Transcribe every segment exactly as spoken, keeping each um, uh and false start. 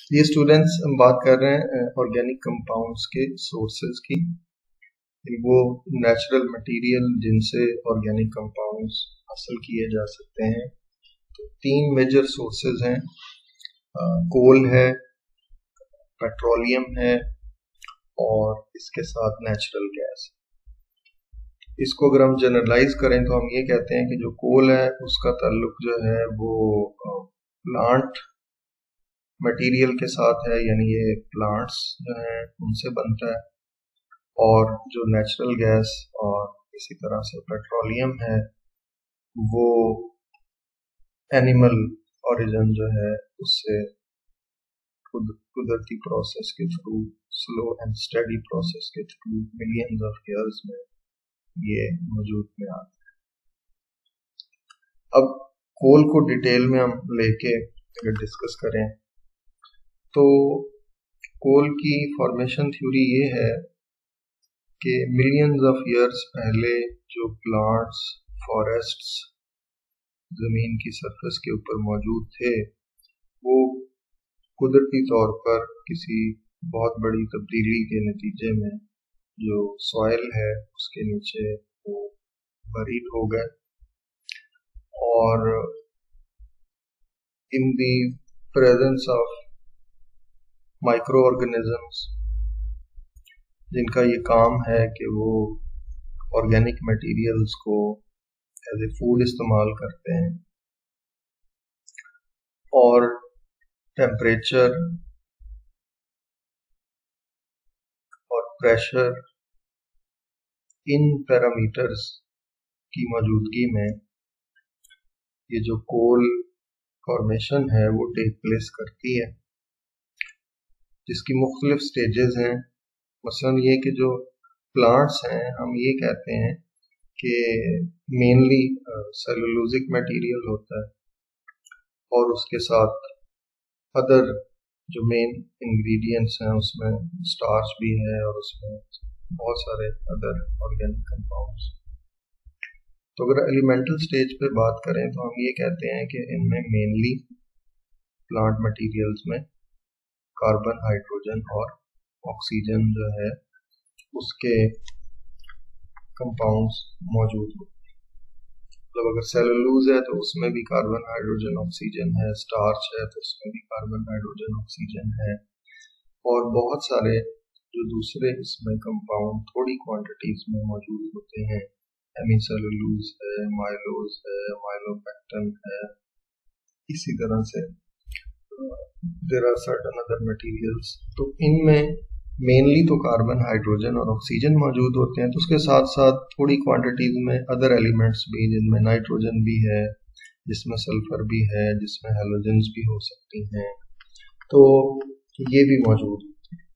ये स्टूडेंट्स हम बात कर रहे हैं ऑर्गेनिक कंपाउंड्स के सोर्सेज की। वो नेचुरल मटेरियल जिनसे ऑर्गेनिक कंपाउंड्स हासिल किए जा सकते हैं। तो तीन मेजर सोर्सेज हैं, कोल है, पेट्रोलियम है और इसके साथ नेचुरल गैस। इसको अगर हम जनरलाइज करें तो हम ये कहते हैं कि जो कोल है उसका ताल्लुक जो है वो प्लांट मटेरियल के साथ है, यानी ये प्लांट्स जो हैं उनसे बनता है। और जो नेचुरल गैस और इसी तरह से पेट्रोलियम है वो एनिमल ओरिजिन जो है उससे कुदरती प्रोसेस के through, slow and steady process के थ्रू मिलियंस ऑफ ईयर्स में ये मौजूद में आता है। अब कोल को डिटेल में हम लेके अगर डिस्कस करें तो कोल की फॉर्मेशन थ्योरी ये है कि मिलियंस ऑफ ईयर्स पहले जो प्लांट्स, फॉरेस्ट्स जमीन की सरफेस के ऊपर मौजूद थे वो कुदरती तौर पर किसी बहुत बड़ी तब्दीली के नतीजे में जो सॉइल है उसके नीचे वो बरीड हो गए और in the presence of microorganisms जिनका ये काम है कि वो ऑर्गेनिक मटेरियल्स को एज ए फूड इस्तेमाल करते हैं और टेम्परेचर और प्रेशर इन पैरामीटर्स की मौजूदगी में ये जो कोल फॉर्मेशन है वो टेक प्लेस करती है, जिसकी मुख्तलिफ स्टेजेस हैं। मसलन ये कि जो प्लांट्स हैं हम ये कहते हैं कि मेनली सेलुलोजिक मटेरियल होता है और उसके साथ अदर जो मेन इंग्रेडिएंट्स हैं उसमें स्टार्च भी है और उसमें बहुत सारे अदर ऑर्गेनिक कंपाउंड्स। तो अगर एलिमेंटल स्टेज पे बात करें तो हम ये कहते हैं कि इनमें मेनली प्लांट मटेरियल्स में कार्बन, हाइड्रोजन और ऑक्सीजन जो है उसके कंपाउंड्स मौजूद होते हैं। मतलब अगर सेलुलोज है तो उसमें भी कार्बन, हाइड्रोजन, ऑक्सीजन है, स्टार्च है तो उसमें भी कार्बन, हाइड्रोजन, ऑक्सीजन है और बहुत सारे जो दूसरे इसमें कंपाउंड थोड़ी क्वांटिटीज में मौजूद होते हैं। हेमीसेलुलोज है, माइलोज है, माइलोपेक्टिन है, इसी तरह से there are certain other materials. तो इनमें मेनली तो कार्बन, हाइड्रोजन और ऑक्सीजन मौजूद होते हैं। तो उसके साथ साथ थोड़ी क्वांटिटीज में अदर एलिमेंट्स भी, जिनमें नाइट्रोजन भी है, जिसमें सल्फर भी है, जिसमें हैलोजेंस भी हो सकती हैं, तो ये भी मौजूद होते हैं।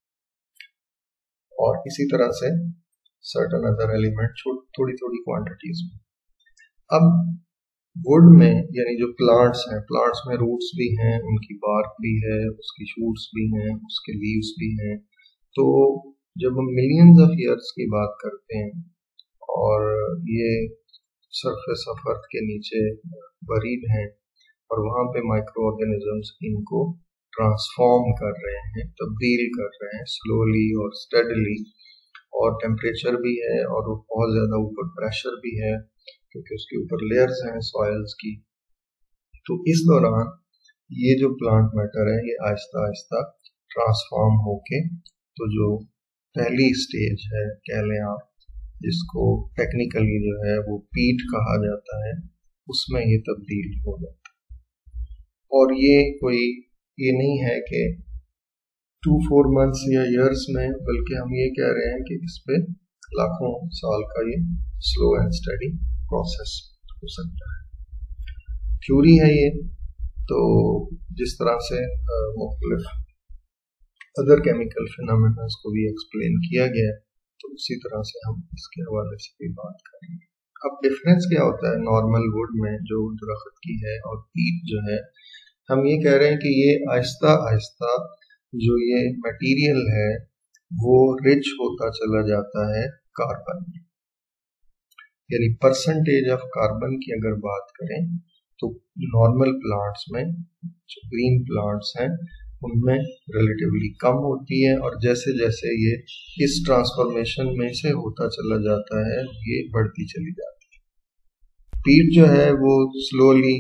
और इसी तरह से सर्टेन अदर एलिमेंट थोड़ी थोड़ी क्वांटिटीज में। अब वुड में यानी जो प्लांट्स हैं, प्लांट्स में रूट्स भी हैं, उनकी बार्क भी है, उसकी शूट्स भी हैं, उसके लीव्स भी हैं। तो जब हम मिलियंस ऑफ ईयर्स की बात करते हैं और ये सरफेस ऑफ अर्थ के नीचे बरीड हैं और वहाँ पे माइक्रो ऑर्गेनिजम्स इनको ट्रांसफॉर्म कर रहे हैं, तब्दील कर रहे हैं स्लोली और स्टेडली, और टेम्परेचर भी है और बहुत ज़्यादा ऊपर प्रेशर भी है क्योंकि उसके ऊपर लेयर्स हैं सॉइल्स की। तो इस दौरान ये जो प्लांट मैटर है ये आहिस्ता आहिस्ता ट्रांसफॉर्म होके तो जो पहली स्टेज है कह लें आप, जिसको टेक्निकली जो है वो पीट कहा जाता है, उसमें ये तब्दील हो जाता है। और ये कोई ये नहीं है कि टू फोर मंथ्स या ईयर्स में, बल्कि हम ये कह रहे हैं कि इस पे लाखों साल का ये स्लो एंड स्टडी प्रोसेस हो सकता है। थ्योरी है ये, तो जिस तरह से मुख्तलिफ अदर केमिकल फिनोमेना को भी एक्सप्लेन किया गया है तो उसी तरह से हम इसके हवाले से भी बात करेंगे। अब डिफरेंस क्या होता है नॉर्मल वुड में जो दरख्त की है और पीट जो है, हम ये कह रहे हैं कि ये आहिस्ता आहिस्ता जो ये मटेरियल है वो रिच होता चला जाता है कार्बन में। यानी परसेंटेज ऑफ कार्बन की अगर बात करें तो नॉर्मल प्लांट्स में जो ग्रीन प्लांट्स हैं उनमें रिलेटिवली कम होती है, और जैसे जैसे ये इस ट्रांसफॉर्मेशन में से होता चला जाता है ये बढ़ती चली जाती है। पीट जो है वो स्लोली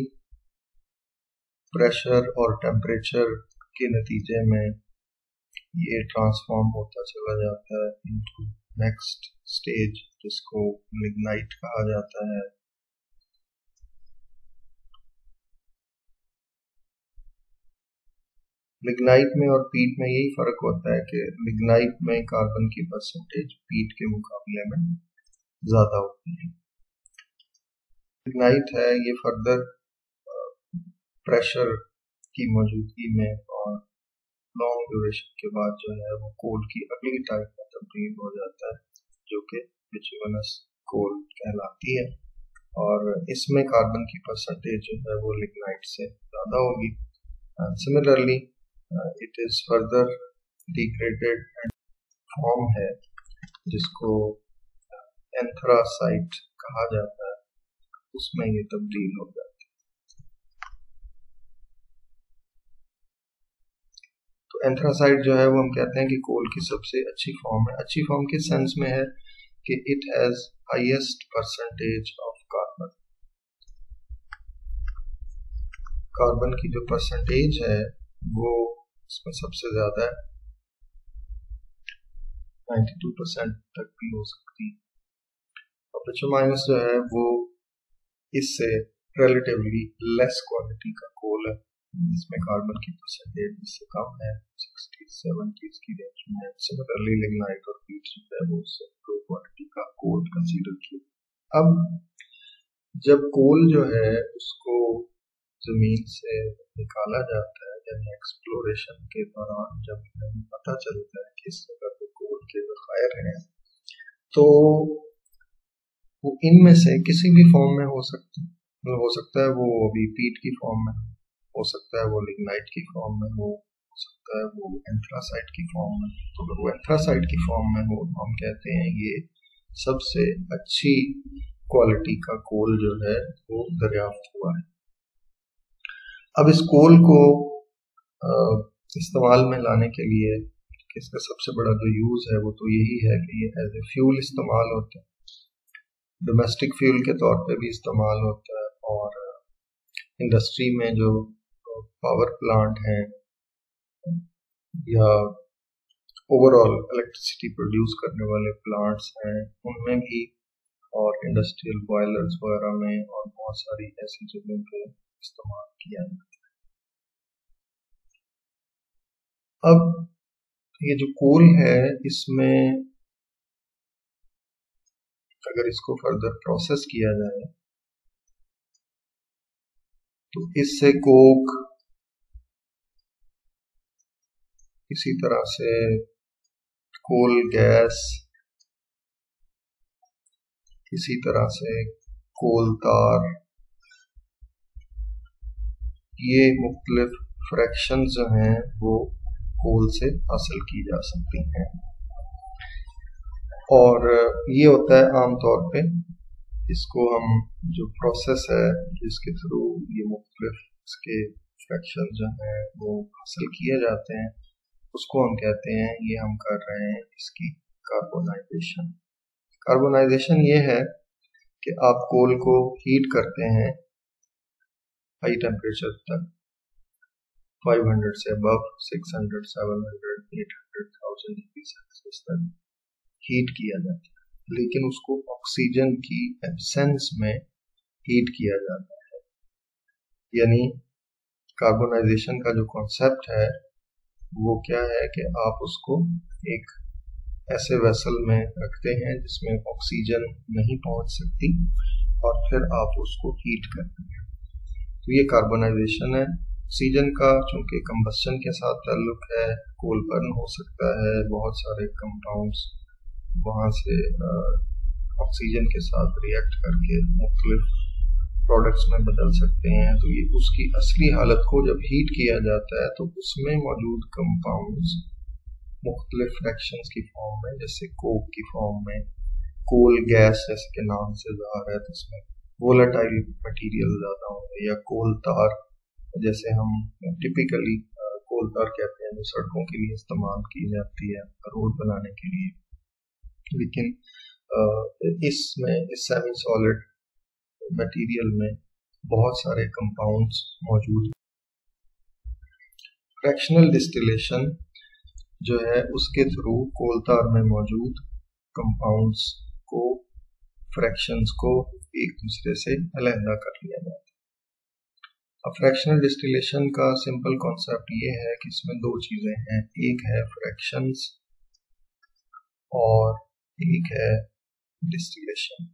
प्रेशर और टेम्परेचर के नतीजे में ये ट्रांसफॉर्म होता चला जाता है इनटू नेक्स्ट स्टेज, जिसको लिग्नाइट कहा जाता है। लिग्नाइट में और पीट में यही फर्क होता है कि लिग्नाइट में कार्बन की परसेंटेज पीट के मुकाबले में ज्यादा होती है। लिग्नाइट है ये फर्दर प्रेशर की मौजूदगी में और लॉन्ग ड्यूरेशन के बाद जो है वो कोल की अगली टाइप में तब्दील हो जाता है, जो कि बिटुमिनस कोल कहलाती है, और इसमें कार्बन की परसेंटेज जो है वो लिग्नाइट से ज़्यादा होगी। Similarly it is further degraded and form है जिसको एंथ्रासाइट कहा जाता है, उसमें ये तब्दील हो जाता है। तो एंथ्रासाइट जो है वो हम कहते हैं कि कोल की सबसे अच्छी फॉर्म है। अच्छी फॉर्म के सेंस में है कि it has highest percentage of carbon. Carbon की जो परसेंटेज है वो इसमें सबसे ज्यादा है, बानवे परसेंट तक भी हो सकती है। और बिटुमिनस जो है वो इससे रिलेटिवली लेस क्वालिटी का कोल है, जिसमें कार्बन की परसेंटेज इससे कम है, साठ सत्तर की रेंज में है। सिमिलरली लिग्नाइट और पीट जो है वो उससे लो क्वालिटी का कोल कंसीडर किया। अब जब कोल जो है उसको जमीन से निकाला जाता है, यानी एक्सप्लोरेशन के दौरान जब हमें पता चलता है कि इस जगह पे कोल के ज़खायर हैं, तो वो इनमें से किसी भी फॉर्म में हो सकते हैं। हो सकता है वो अभी पीट की फॉर्म में, हो सकता है वो लिग्नाइट की फॉर्म में हो, हो सकता है वो एंथ्रासाइट की फॉर्म में। तो अगर वो एंथ्रासाइट की फॉर्म में हो तो हम कहते हैं ये सबसे अच्छी क्वालिटी का कोल जो है वो दरियाफ्त हुआ है। अब इस कोल को इस्तेमाल में लाने के लिए इसका सबसे बड़ा जो यूज़ है वो तो यही है कि ये एज ए फ्यूल इस्तेमाल होता है, डोमेस्टिक फ्यूल के तौर पे भी इस्तेमाल होता है, और इंडस्ट्री में जो पावर प्लांट हैं या ओवरऑल इलेक्ट्रिसिटी प्रोड्यूस करने वाले प्लांट्स हैं उनमें भी, और इंडस्ट्रियल बॉयलर्स वगैरह में, और बहुत सारी ऐसी जगहों पे इस्तेमाल किया जाता है। अब ये जो कोल है इसमें अगर इसको फर्दर प्रोसेस किया जाए तो इससे कोक, इसी तरह से कोल गैस, इसी तरह से कोल तार, ये मुख्तलिफ फ्रैक्शंस जो हैं वो कोल से हासिल की जा सकती हैं। और ये होता है आमतौर पे, इसको हम जो प्रोसेस है जिसके थ्रू ये मुख्तलिफ इसके फ्रैक्शन जो हैं वो हासिल किए जाते हैं, उसको हम कहते हैं, ये हम कर रहे हैं इसकी कार्बोनाइजेशन। कार्बोनाइजेशन ये है कि आप कोल को हीट करते हैं हाई टेम्परेचर तक, पाँच सौ से अबव, छह सौ, सात सौ, आठ सौ, एक हज़ार डिग्री सेल्सियस तक हीट किया जाता है, लेकिन उसको ऑक्सीजन की एब्सेंस में हीट किया जाता है। यानी कार्बोनाइजेशन का जो कॉन्सेप्ट है वो क्या है कि आप उसको एक ऐसे वेसल में रखते हैं जिसमें ऑक्सीजन नहीं पहुंच सकती, और फिर आप उसको हीट करते हैं, तो ये कार्बोनाइजेशन है। ऑक्सीजन का चूंकि कंबस्शन के साथ ताल्लुक है, कोल बर्न हो सकता है, बहुत सारे कंपाउंड्स वहाँ से ऑक्सीजन के साथ रिएक्ट करके मुख्तलिफ प्रोडक्ट्स में बदल सकते हैं, तो ये उसकी असली हालत को जब हीट किया जाता है तो उसमें मौजूद कंपाउंड्स मुख्तलिफ फ्रैक्शंस की फॉर्म में, जैसे कोक की फॉर्म में, कोल गैस जैसे के नाम से ज़ाहिर है तो इसमें वोलेटाइल मटेरियल ज़्यादा होंगे, या कोल तार जैसे हम टिपिकली कोल तार कहते हैं, जो सड़कों के लिए इस्तेमाल की जाती है रोड बनाने के लिए। लेकिन इसमें इस सेमी सॉलिड मटेरियल में बहुत सारे कंपाउंड्स मौजूद। फ्रैक्शनल डिस्टिलेशन जो है उसके थ्रू कोल तार में मौजूद कंपाउंड्स को, फ्रैक्शंस को एक दूसरे से अलग कर लिया जाता है। अब फ्रैक्शनल डिस्टिलेशन का सिंपल कॉन्सेप्ट ये है कि इसमें दो चीजें हैं, एक है फ्रैक्शंस और एक है डिस्टिलेशन।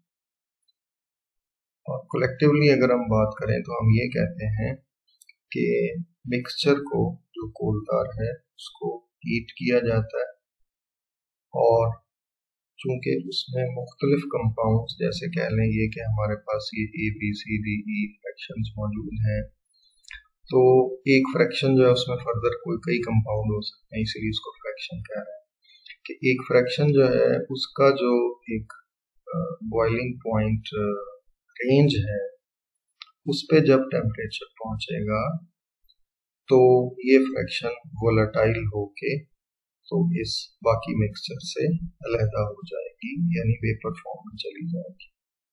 और कलेक्टिवली अगर हम बात करें तो हम ये कहते हैं कि मिक्सचर को, जो कोल तार है, उसको हीट किया जाता है और चूंकि उसमें मुख्तलिफ कंपाउंड्स, जैसे कह लें ये कि हमारे पास ये A B C D E fractions मौजूद हैं, तो एक फ्रैक्शन जो है उसमें फर्दर कोई कई कंपाउंड हो सकते हैं, इसीलिए उसको फ्रैक्शन कह रहे हैं। कि एक फ्रैक्शन जो है उसका जो एक बॉइलिंग पॉइंट रेंज है, उस पे जब टेम्परेचर पहुंचेगा तो ये फ्रैक्शन वोलेटाइल होके तो इस बाकी मिक्सचर से अलहदा हो जाएगी, यानी वेपर फॉर्म में चली जाएगी।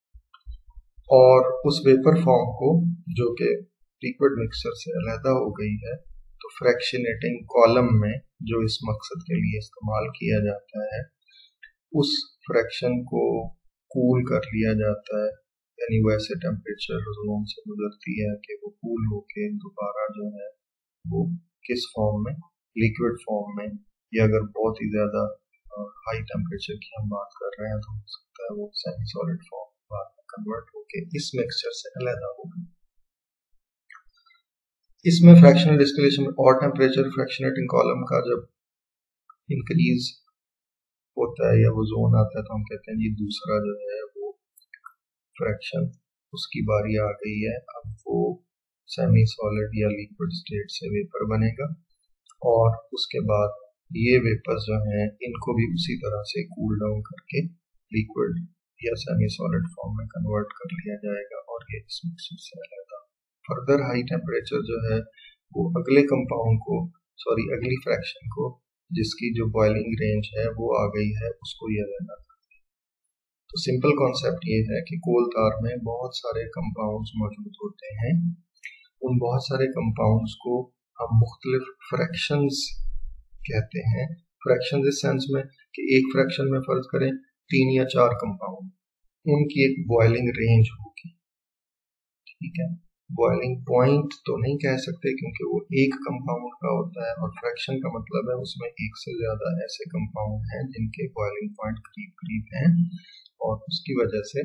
और उस वेपर फॉर्म को, जो कि लिक्विड मिक्सचर से अलहदा हो गई है, तो फ्रैक्शनेटिंग कॉलम में जो इस मकसद के लिए इस्तेमाल किया जाता है, उस फ्रैक्शन को कूल कर लिया जाता है, यानी वैसे टेम्परेचर जोन से गुजरती है कि वो कूल होके दोबारा जो है वो किस फॉर्म में, लिक्विड फॉर्म में, या अगर बहुत ही ज्यादा हाई टेम्परेचर की हम बात कर रहे हैं तो हो सकता है वो सेमी सॉलिड फॉर्म में कन्वर्ट होके इस मिक्सचर से अलग होगा। इसमें फ्रैक्शनल डिस्टिलेशन में और टेम्परेचर फ्रैक्शनेटिंग कॉलम का जब इंक्रीज होता है या वो जोन आता है तो हम कहते हैं ये दूसरा जो है वो फ्रैक्शन, उसकी बारी आ गई है, अब वो सेमी सॉलिड या लिक्विड स्टेट से वेपर बनेगा और उसके बाद ये वेपर्स जो हैं इनको भी उसी तरह से कूल डाउन करके लिक्विड या सेमी सॉलिड फॉर्म में कन्वर्ट कर लिया जाएगा और ये इस मिक्सचर से अलग। फर्दर हाई टेम्परेचर जो है वो अगले कंपाउंड को, सॉरी अगली फ्रैक्शन को, जिसकी जो बॉइलिंग रेंज है वो आ गई है, उसको ये अलग करता है। तो सिंपल कॉन्सेप्ट ये है कि कोल तार में बहुत सारे कंपाउंड्स मौजूद होते हैं, उन बहुत सारे कंपाउंड्स को हम मुख्तलिफ फ्रैक्शंस कहते हैं। फ्रैक्शन इस सेंस में कि एक फ्रैक्शन में फर्ज करें तीन या चार कंपाउंड, उनकी एक बॉइलिंग रेंज होगी, ठीक है। बॉइलिंग पॉइंट तो नहीं कह सकते क्योंकि वो एक कंपाउंड का होता है, और फ्रैक्शन का मतलब है उसमें एक से ज्यादा ऐसे कंपाउंड हैं जिनके बॉइलिंग पॉइंट करीब करीब हैं, और उसकी वजह से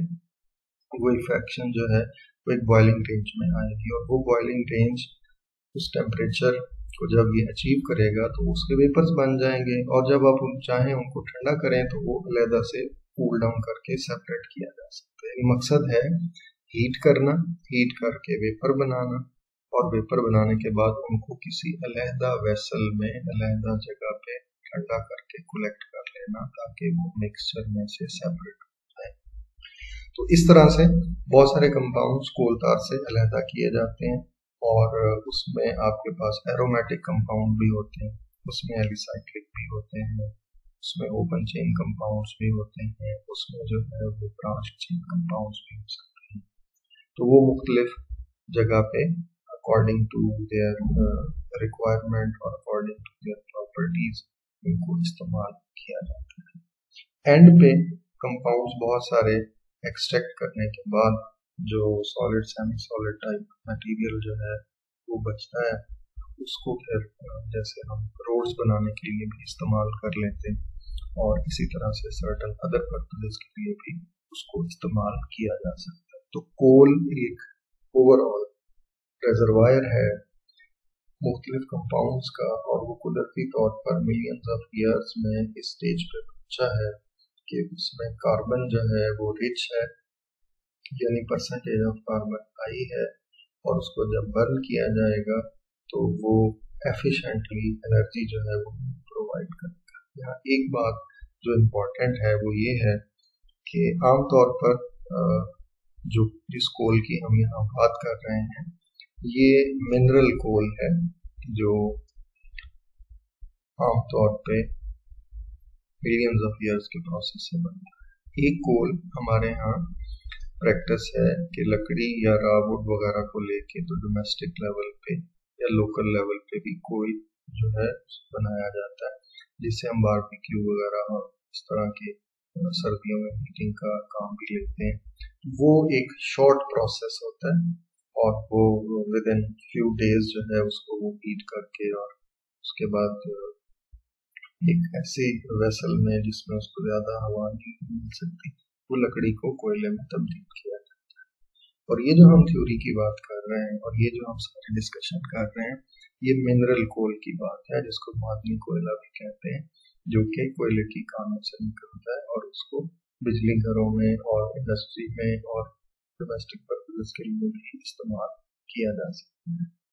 वो फ्रैक्शन जो है वो एक बॉइलिंग रेंज में आएगी, और वो बॉइलिंग रेंज उस टेम्परेचर को जब ये अचीव करेगा तो उसके वेपर्स बन जाएंगे, और जब आप चाहें उनको ठंडा करें तो वो अलहदा से कूल डाउन करके सेपरेट किया जा सकता है। मकसद है हीट करना, हीट करके वेपर बनाना, और वेपर बनाने के बाद उनको किसी अलहदा वेसल में अलहदा जगह पे ठंडा करके कलेक्ट कर लेना ताकि वो मिक्सचर में से सेपरेट हो जाए। तो इस तरह से बहुत सारे कंपाउंड्स कोल तार से अलहदा किए जाते हैं, और उसमें आपके पास एरोमेटिक कंपाउंड भी होते हैं, उसमें एलिसाइक्लिक भी होते हैं, उसमें ओपन चेन कंपाउंड्स भी होते हैं, उसमें जो है वो ब्रांच चेन कंपाउंड्स भी हो सकते हैं। तो वो मुख्तलिफ जगह पे अकॉर्डिंग टू देयर रिक्वायरमेंट और अकॉर्डिंग टू देयर प्रॉपर्टीज इनको इस्तेमाल किया जाता है। एंड पे कंपाउंड्स बहुत सारे एक्सट्रैक्ट करने के बाद जो solid semi solid type material जो है वो बचता है, उसको फिर जैसे हम रोड्स बनाने के लिए भी इस्तेमाल कर लेते हैं, और इसी तरह से सर्टन अदर पर्पसेस के लिए भी उसको इस्तेमाल किया जा सकता है। तो कोल एक ओवरऑल रिजर्वायर है मुख्तलिफ कंपाउंड्स का, और वो कुदरती तौर पर मिलियंस ऑफ ईयर्स में इस स्टेज पे पहुंचा है कि उसमें कार्बन जो है वो रिच है, यानी परसेंटेज ऑफ कार्बन हाई है, और उसको जब बर्न किया जाएगा तो वो एफिशिएंटली एनर्जी जो है वो प्रोवाइड करेगा। यहाँ एक बात जो इम्पोर्टेंट है वो ये है कि आमतौर पर जो जिस कोल की हम यहाँ बात कर रहे हैं ये मिनरल कोल है, जो आमतौर पे मिलियंस ऑफ ईयर्स के प्रोसेस से बनता है। एक कोल हमारे यहाँ प्रैक्टिस है कि लकड़ी या रावुड वगैरह को लेके तो डोमेस्टिक लेवल पे या लोकल लेवल पे भी कोल जो है बनाया जाता है, जिससे हम बारबेक्यू वगैरह और इस तरह के सर्दियों में हीटिंग का काम भी लेते हैं। वो एक शॉर्ट प्रोसेस होता है और वो विद इन फ्यू डेज जो है उसको वो हीट करके और उसके बाद एक ऐसी वेसल में जिसमें उसको ज्यादा हवा नहीं मिल सकती, वो लकड़ी को कोयले में तब्दील किया जाता है। और ये जो हम थ्योरी की बात कर रहे हैं और ये जो हम सारे डिस्कशन कर रहे हैं, ये मिनरल कोल की बात है जिसको मादनी कोयला भी कहते हैं, जो कि कोयले की खानों से निकलता है और उसको बिजली घरों में और इंडस्ट्री में और डोमेस्टिक पर्पजेस के लिए भी इस्तेमाल किया जा सकता है।